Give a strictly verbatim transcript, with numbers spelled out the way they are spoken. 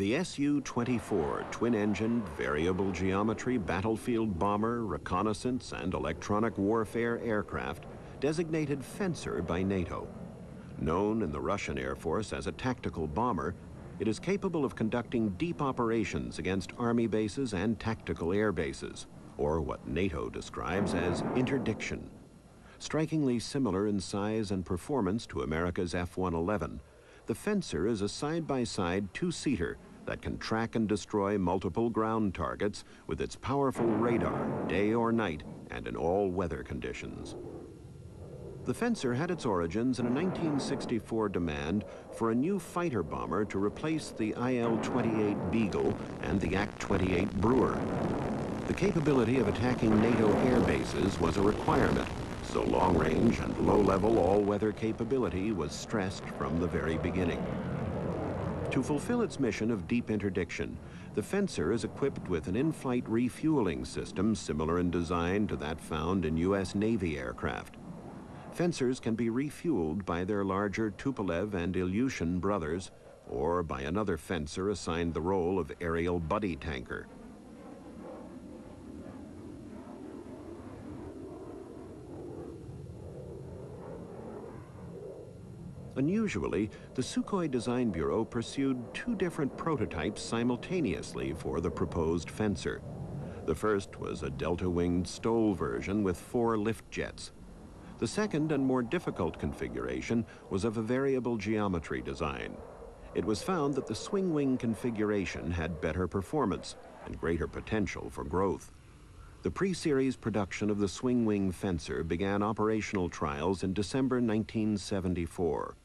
The S U twenty-four twin-engined, variable geometry battlefield bomber, reconnaissance, and electronic warfare aircraft, designated Fencer by NATO. Known in the Russian Air Force as a tactical bomber, it is capable of conducting deep operations against army bases and tactical air bases, or what NATO describes as interdiction. Strikingly similar in size and performance to America's F one eleven, the Fencer is a side-by-side two-seater that can track and destroy multiple ground targets with its powerful radar, day or night, and in all weather conditions. The Fencer had its origins in a nineteen sixty-four demand for a new fighter bomber to replace the I L twenty-eight Beagle and the A C twenty-eight Brewer. The capability of attacking NATO air bases was a requirement, so long-range and low-level all-weather capability was stressed from the very beginning. To fulfill its mission of deep interdiction, the Fencer is equipped with an in-flight refueling system similar in design to that found in U S Navy aircraft. Fencers can be refueled by their larger Tupolev and Ilyushin brothers, or by another Fencer assigned the role of aerial buddy tanker. Unusually, the Sukhoi Design Bureau pursued two different prototypes simultaneously for the proposed Fencer. The first was a delta-winged STOL version with four lift jets. The second and more difficult configuration was of a variable geometry design. It was found that the swing wing configuration had better performance and greater potential for growth. The pre-series production of the swing wing Fencer began operational trials in December nineteen seventy-four.